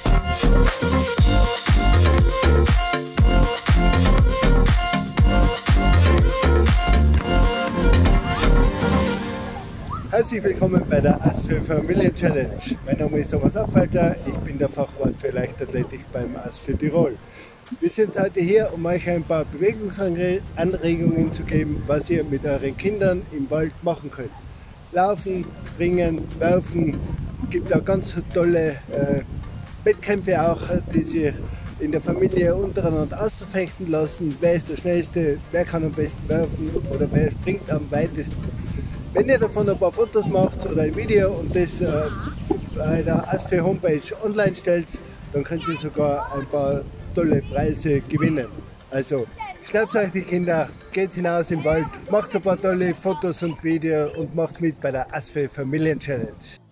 Herzlich willkommen bei der ASFE Familien Challenge. Mein Name ist Thomas Abfalter, ich bin der Fachmann für Leichtathletik beim ASFE Tirol. Wir sind heute hier, um euch ein paar Bewegungsanregungen zu geben, was ihr mit euren Kindern im Wald machen könnt. Laufen, springen, werfen, gibt auch ganz tolle Wettkämpfe auch, die sich in der Familie untereinander ausfechten lassen. Wer ist der Schnellste, wer kann am besten werfen oder wer springt am weitesten. Wenn ihr davon ein paar Fotos macht oder ein Video und das bei der ASFE Homepage online stellt, dann könnt ihr sogar ein paar tolle Preise gewinnen. Also schnappt euch die Kinder, geht hinaus im Wald, macht ein paar tolle Fotos und Videos und macht mit bei der ASFE Familien Challenge.